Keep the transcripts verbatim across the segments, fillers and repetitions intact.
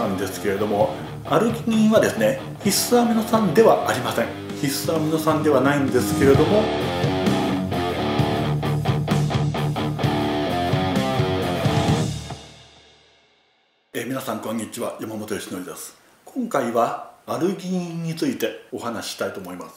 なんですけれども、アルギニンはですね、必須アミノ酸ではありません。必須アミノ酸ではないんですけれども、えー、皆さんこんにちは、山本由伸です。今回はアルギニンについてお話ししたいと思います。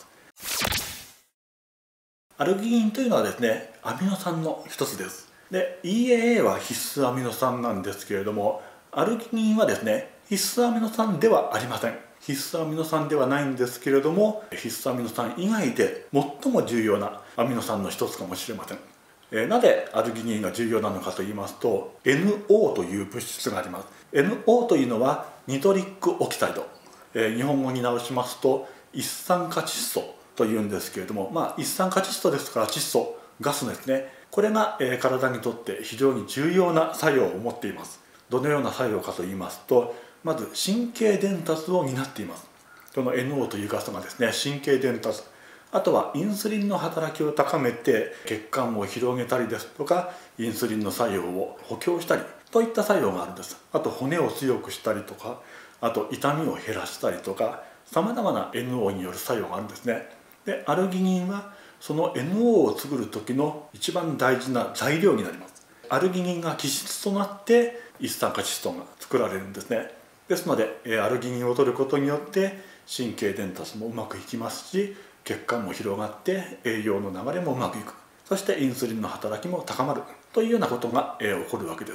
アルギニンというのはですね、アミノ酸の一つです。で、イーエーエー は必須アミノ酸なんですけれども、アルギニンはですね、必須アミノ酸ではありません。必須アミノ酸ではないんですけれども、必須アミノ酸以外で最も重要なアミノ酸の一つかもしれません。えー、なぜアルギニンが重要なのかと言いますと、エヌオー という物質があります。エヌオー というのはニトリックオキサイド。えー、日本語に直しますと、一酸化窒素というんですけれども、まあ、一酸化窒素ですから窒素、ガスですね。これが、えー、体にとって非常に重要な作用を持っています。どのような作用かと言いますと、まず神経伝達を担っています。この エヌオー というガスがですね、神経伝達、あとはインスリンの働きを高めて血管を広げたりですとか、インスリンの作用を補強したりといった作用があるんです。あと骨を強くしたりとか、あと痛みを減らしたりとか、さまざまな エヌオー による作用があるんですね。で、アルギニンはその エヌオー を作る時の一番大事な材料になります。アルギニンが基質となって一酸化窒素が作られるんですね。ですのでアルギニンを摂ることによって神経伝達もうまくいきますし、血管も広がって栄養の流れもうまくいく、そしてインスリンの働きも高まるというようなことが起こるわけです。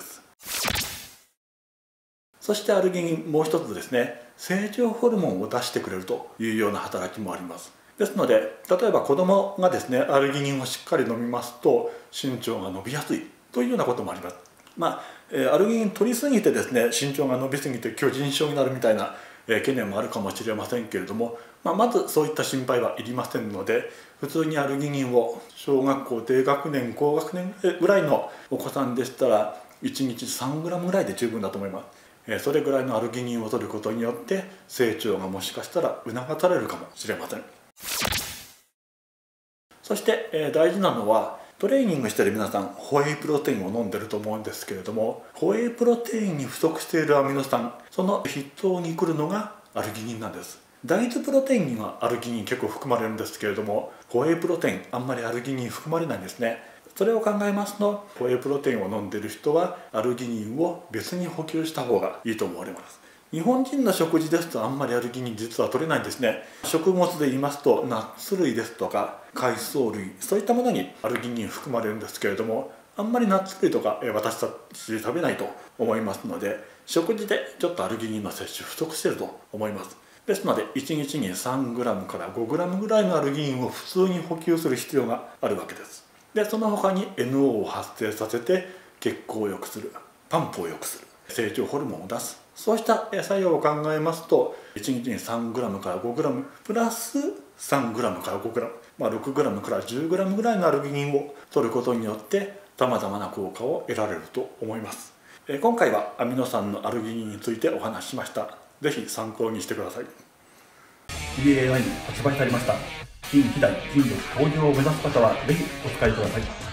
そしてアルギニン、もう一つですね、成長ホルモンを出してくれるというような働きもあります。ですので、例えば子供がですね、アルギニンをしっかり飲みますと身長が伸びやすいというようなこともあります。まあ、アルギニン取りすぎてですね、身長が伸びすぎて巨人症になるみたいな懸念もあるかもしれませんけれども、まあ、まずそういった心配はいりませんので、普通にアルギニンを小学校低学年高学年ぐらいのお子さんでしたらいちにちさんグラムぐらいで十分だと思います。それぐらいのアルギニンを摂ることによって成長がもしかしたら促されるかもしれません。そして大事なのは、トレーニングしている皆さんホエイプロテインを飲んでると思うんですけれども、ホエイプロテインに不足しているアミノ酸、その筆頭に来るのがアルギニンなんです。大豆プロテインにはアルギニン結構含まれるんですけれども、ホエイプロテインあんまりアルギニン含まれないんですね。それを考えますと、ホエイプロテインを飲んでいる人はアルギニンを別に補給した方がいいと思われます。日本人の食事ですとあんまりアルギニン実は取れないんですね。食物で言いますとナッツ類ですとか海藻類、そういったものにアルギニン含まれるんですけれども、あんまりナッツ類とか私たち食べないと思いますので、食事でちょっとアルギニンの摂取不足していると思います。ですのでいちにちに さんグラム から ごグラム ぐらいのアルギニンを普通に補給する必要があるわけです。で、その他に エヌオー を発生させて血行を良くする、パンプを良くする、成長ホルモンを出す、そうした作用を考えますと、いちにちに さんグラム から ごグラム プラス さんグラム から ごグラム、まあ、ろくグラム から じゅうグラム ぐらいのアルギニンを摂ることによってさまざまな効果を得られると思います。今回はアミノ酸のアルギニンについてお話ししました。ぜひ参考にしてください。ティーエーアイ に発売されました。近畿大筋力向上を目指す方はぜひお使いください。